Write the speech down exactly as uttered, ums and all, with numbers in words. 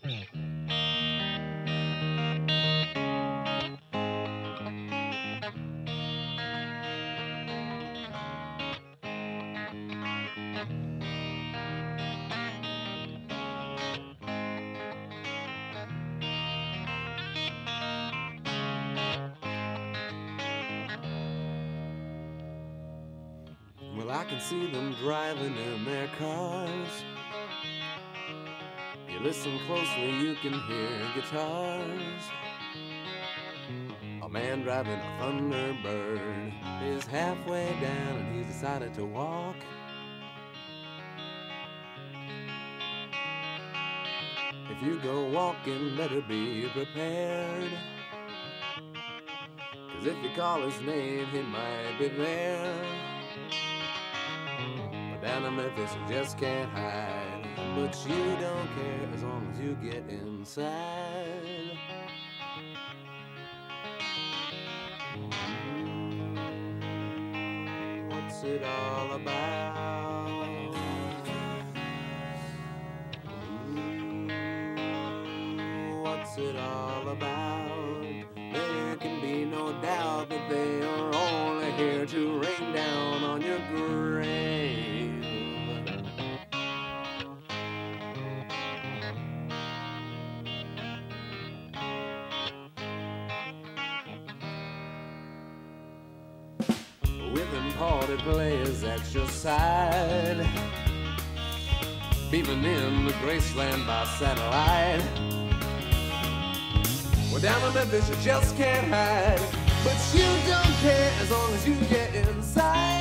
Well, I can see them driving in their cars. You listen closely, you can hear guitars. A man driving a Thunderbird is halfway down and he's decided to walk. If you go walking, better be prepared, 'cause if you call his name, he might be there. But down in Memphis, you just can't hide, but you don't care as long as you get inside. What's it all about? What's it all about? There can be no doubt that they are only here to rain down on your grave. With imported players at your side, beaming in the Graceland by satellite. Well, down in Memphis you just can't hide, but you don't care as long as you get inside.